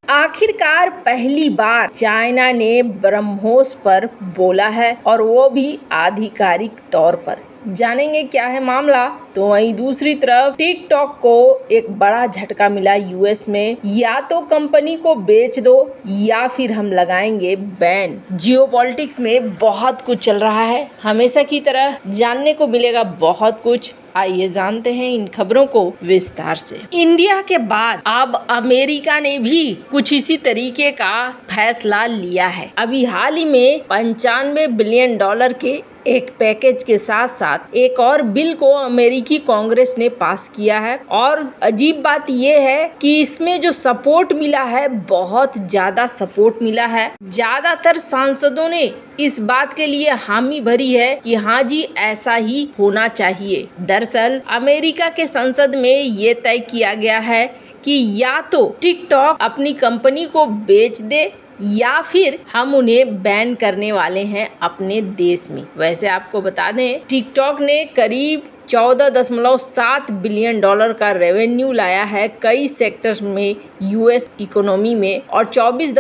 आखिरकार पहली बार चाइना ने ब्रह्मोस पर बोला है और वो भी आधिकारिक तौर पर। जानेंगे क्या है मामला। तो वहीं दूसरी तरफ टिकटॉक को एक बड़ा झटका मिला यूएस में। या तो कंपनी को बेच दो या फिर हम लगाएंगे बैन। जियोपॉलिटिक्स में बहुत कुछ चल रहा है, हमेशा की तरह जानने को मिलेगा बहुत कुछ। आइए जानते हैं इन खबरों को विस्तार से। इंडिया के बाद अब अमेरिका ने भी कुछ इसी तरीके का फैसला लिया है। अभी हाल ही में $95 बिलियन के एक पैकेज के साथ साथ एक और बिल को अमेरिकी कांग्रेस ने पास किया है। और अजीब बात यह है कि इसमें जो सपोर्ट मिला है, बहुत ज्यादा सपोर्ट मिला है। ज्यादातर सांसदों ने इस बात के लिए हामी भरी है कि हाँ जी ऐसा ही होना चाहिए। दरअसल अमेरिका के संसद में ये तय किया गया है कि या तो टिकटॉक अपनी कंपनी को बेच दे या फिर हम उन्हें बैन करने वाले हैं अपने देश में। वैसे आपको बता दें, टिकटॉक ने करीब $14.7 बिलियन का रेवेन्यू लाया है कई सेक्टर्स में यूएस इकोनॉमी में, और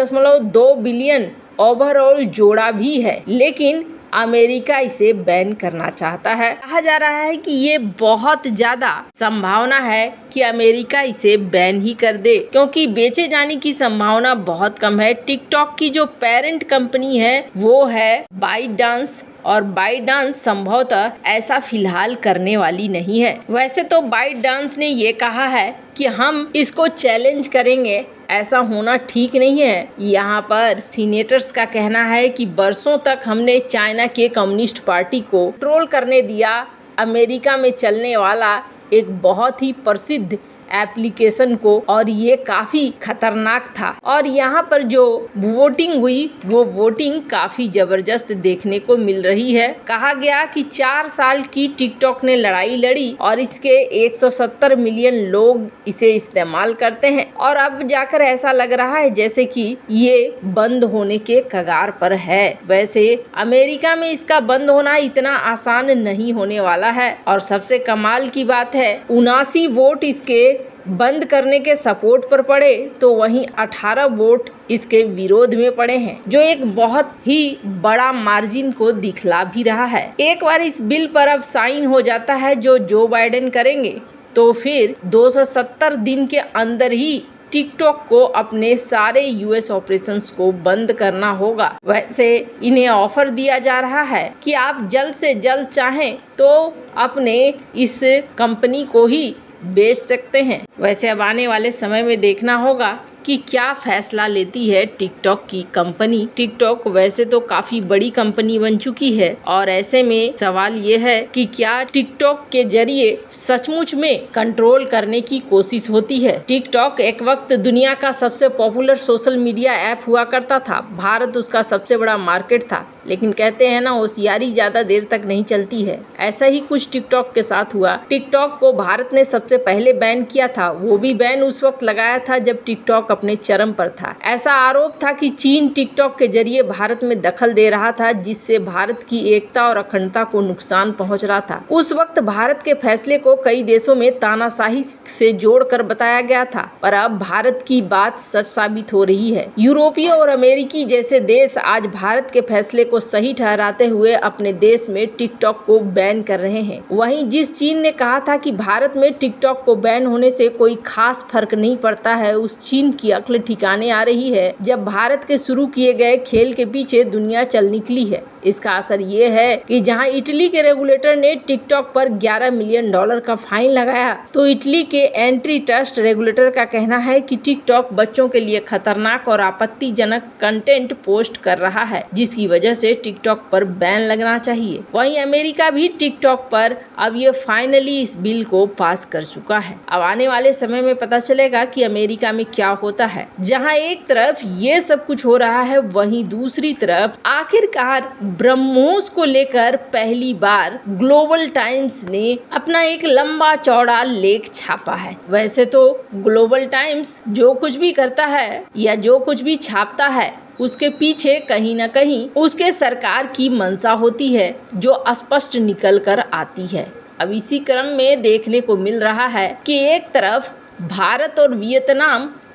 24.2 बिलियन ओवरऑल जोड़ा भी है। लेकिन अमेरिका इसे बैन करना चाहता है। कहा जा रहा है कि ये बहुत ज्यादा संभावना है कि अमेरिका इसे बैन ही कर दे, क्योंकि बेचे जाने की संभावना बहुत कम है। टिकटॉक की जो पेरेंट कंपनी है वो है बाइटडांस, और बाइटडांस संभवतः ऐसा फिलहाल करने वाली नहीं है। वैसे तो बाइटडांस ने ये कहा है कि हम इसको चैलेंज करेंगे, ऐसा होना ठीक नहीं है। यहाँ पर सीनेटर्स का कहना है कि बरसों तक हमने चाइना के कम्युनिस्ट पार्टी को कंट्रोल करने दिया। अमेरिका में चलने वाला एक बहुत ही प्रसिद्ध एप्लीकेशन को, और ये काफी खतरनाक था। और यहाँ पर जो वोटिंग हुई वो वोटिंग काफी जबरदस्त देखने को मिल रही है। कहा गया कि 4 साल की टिकटॉक ने लड़ाई लड़ी और इसके 170 मिलियन लोग इसे इस्तेमाल करते हैं, और अब जाकर ऐसा लग रहा है जैसे कि ये बंद होने के कगार पर है। वैसे अमेरिका में इसका बंद होना इतना आसान नहीं होने वाला है। और सबसे कमाल की बात है, 79 वोट इसके बंद करने के सपोर्ट पर पड़े, तो वहीं 18 वोट इसके विरोध में पड़े हैं, जो एक बहुत ही बड़ा मार्जिन को दिखला भी रहा है। एक बार इस बिल पर अब साइन हो जाता है जो बाइडेन करेंगे, तो फिर 270 दिन के अंदर ही टिकटॉक को अपने सारे यूएस ऑपरेशंस को बंद करना होगा। वैसे इन्हें ऑफर दिया जा रहा है कि आप जल्द से जल्द चाहें तो अपने इस कंपनी को ही बेच सकते हैं। वैसे अब आने वाले समय में देखना होगा कि क्या फैसला लेती है टिकटॉक की कंपनी। टिकटॉक वैसे तो काफी बड़ी कंपनी बन चुकी है, और ऐसे में सवाल ये है कि क्या टिकटॉक के जरिए सचमुच में कंट्रोल करने की कोशिश होती है। टिकटॉक एक वक्त दुनिया का सबसे पॉपुलर सोशल मीडिया ऐप हुआ करता था। भारत उसका सबसे बड़ा मार्केट था, लेकिन कहते हैं ना, होशियारी ज्यादा देर तक नहीं चलती है। ऐसा ही कुछ टिकटॉक के साथ हुआ। टिकटॉक को भारत ने सबसे पहले बैन किया था। वो भी बैन उस वक्त लगाया था जब टिकटॉक अपने चरम पर था। ऐसा आरोप था कि चीन टिकटॉक के जरिए भारत में दखल दे रहा था, जिससे भारत की एकता और अखंडता को नुकसान पहुंच रहा था। उस वक्त भारत के फैसले को कई देशों में तानाशाही से जोड़कर बताया गया था, पर अब भारत की बात सच साबित हो रही है। यूरोपीय और अमेरिकी जैसे देश आज भारत के फैसले को सही ठहराते हुए अपने देश में टिकटॉक को बैन कर रहे हैं। वहीं जिस चीन ने कहा था कि भारत में टिकटॉक को बैन होने से कोई खास फर्क नहीं पड़ता है, उस चीन की अक्ल ठिकाने आ रही है जब भारत के शुरू किए गए खेल के पीछे दुनिया चल निकली है। इसका असर ये है कि जहां इटली के रेगुलेटर ने टिकटॉक पर $11 मिलियन का फाइन लगाया, तो इटली के एंटी ट्रस्ट रेगुलेटर का कहना है कि टिकटॉक बच्चों के लिए खतरनाक और आपत्तिजनक कंटेंट पोस्ट कर रहा है, जिसकी वजह से टिकटॉक पर बैन लगना चाहिए। वहीं अमेरिका भी टिकटॉक पर अब ये फाइनली इस बिल को पास कर चुका है। अब आने वाले समय में पता चलेगा कि अमेरिका में क्या होता है। जहां एक तरफ ये सब कुछ हो रहा है, वहीं दूसरी तरफ आखिरकार ब्रह्मोस को लेकर पहली बार ग्लोबल टाइम्स ने अपना एक लंबा चौड़ा लेख छापा है। वैसे तो ग्लोबल टाइम्स जो कुछ भी करता है या जो कुछ भी छापता है, उसके पीछे कहीं न कहीं उसके सरकार की मंशा होती है, जो स्पष्ट निकल कर आती है। अब इसी क्रम में देखने को मिल रहा है कि एक तरफ भारत और वियतनाम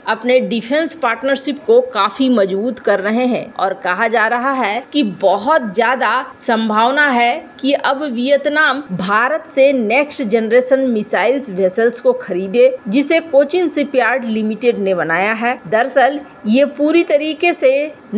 अपने डिफेंस पार्टनरशिप को काफी मजबूत कर रहे हैं और कहा जा रहा है कि बहुत ज्यादा संभावना है कि अब वियतनाम भारत से नेक्स्ट जनरेशन मिसाइल्स वेसल्स को खरीदे, जिसे कोचिन शिपयार्ड लिमिटेड ने बनाया है। दरअसल ये पूरी तरीके से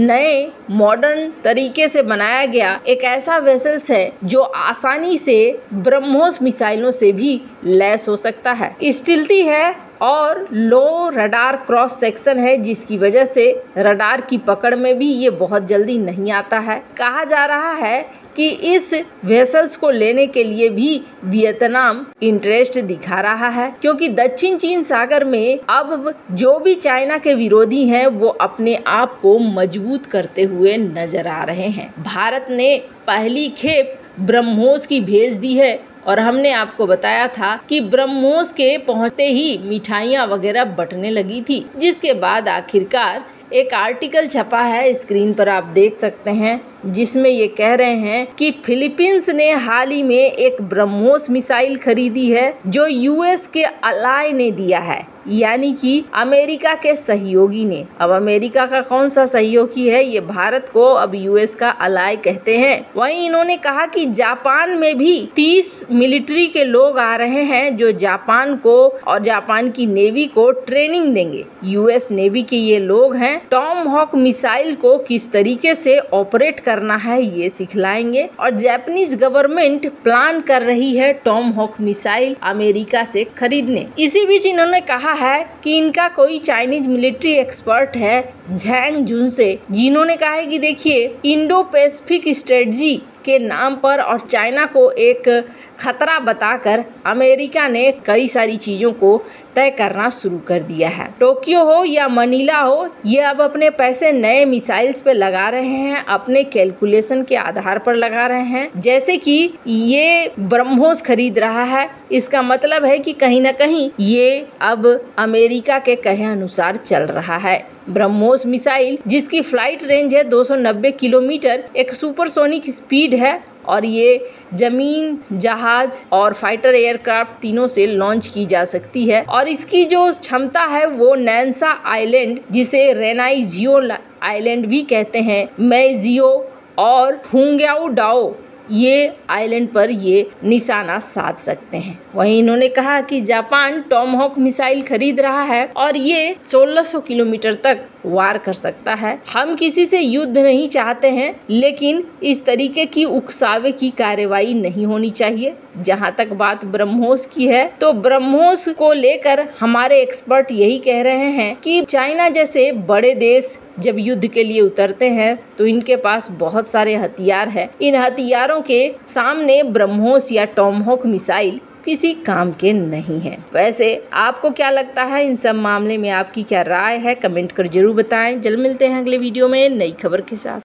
नए मॉडर्न तरीके से बनाया गया एक ऐसा वेसल्स है जो आसानी से ब्रह्मोस मिसाइलों से भी लैस हो सकता है। स्टील्थी है और लो रडार क्रॉस सेक्शन है, जिसकी वजह से रडार की पकड़ में भी ये बहुत जल्दी नहीं आता है। कहा जा रहा है कि इस वेसल्स को लेने के लिए भी वियतनाम इंटरेस्ट दिखा रहा है, क्योंकि दक्षिण चीन सागर में अब जो भी चाइना के विरोधी हैं वो अपने आप को मजबूत करते हुए नजर आ रहे हैं। भारत ने पहली खेप ब्रह्मोस की भेज दी है और हमने आपको बताया था कि ब्रह्मोस के पहुंचते ही मिठाइयाँ वगैरह बंटने लगी थी, जिसके बाद आखिरकार एक आर्टिकल छपा है, स्क्रीन पर आप देख सकते हैं, जिसमें ये कह रहे हैं कि फिलीपींस ने हाल ही में एक ब्रह्मोस मिसाइल खरीदी है जो यूएस के अलाय ने दिया है, यानी कि अमेरिका के सहयोगी ने। अब अमेरिका का कौन सा सहयोगी है, ये भारत को अब यूएस का अलाय कहते हैं। वहीं इन्होंने कहा कि जापान में भी 30 मिलिट्री के लोग आ रहे हैं जो जापान को और जापान की नेवी को ट्रेनिंग देंगे। यूएस नेवी के ये लोग हैं, टॉम हॉक मिसाइल को किस तरीके से ऑपरेट करना है ये सिखलाएंगे और जापानीज गवर्नमेंट प्लान कर रही है टॉम हॉक मिसाइल अमेरिका से खरीदने। इसी बीच इन्होंने कहा है कि इनका कोई चाइनीज मिलिट्री एक्सपर्ट है झैंग जुनसे, जिन्होंने कहा है कि देखिए इंडो पैसिफिक स्ट्रेटजी के नाम पर और चाइना को एक खतरा बताकर अमेरिका ने कई सारी चीजों को तय करना शुरू कर दिया है। टोक्यो हो या मनीला हो, ये अब अपने पैसे नए मिसाइल्स पे लगा रहे हैं, अपने कैलकुलेशन के आधार पर लगा रहे हैं। जैसे कि ये ब्रह्मोस खरीद रहा है, इसका मतलब है कि कहीं ना कहीं ये अब अमेरिका के कहे अनुसार चल रहा है। ब्रह्मोस मिसाइल जिसकी फ्लाइट रेंज है 290 किलोमीटर, एक सुपरसोनिक स्पीड है और ये जमीन, जहाज और फाइटर एयरक्राफ्ट तीनों से लॉन्च की जा सकती है और इसकी जो क्षमता है वो नैन्सा आइलैंड, जिसे रेनाइजियो आइलैंड भी कहते हैं, मैजियो और हुंग्याओ डाओ, ये आइलैंड पर ये निशाना साध सकते हैं। वहीं इन्होंने कहा कि जापान टॉमहॉक मिसाइल खरीद रहा है और ये 1600 किलोमीटर तक वार कर सकता है। हम किसी से युद्ध नहीं चाहते हैं, लेकिन इस तरीके की उकसावे की कार्रवाई नहीं होनी चाहिए। जहां तक बात ब्रह्मोस की है, तो ब्रह्मोस को लेकर हमारे एक्सपर्ट यही कह रहे हैं कि चाइना जैसे बड़े देश जब युद्ध के लिए उतरते हैं तो इनके पास बहुत सारे हथियार है। इन हथियारों के सामने ब्रह्मोस या टॉमहॉक मिसाइल किसी काम के नहीं है। वैसे आपको क्या लगता है इन सब मामले में, आपकी क्या राय है, कमेंट कर जरूर बताएं। जल्द मिलते हैं अगले वीडियो में नई खबर के साथ।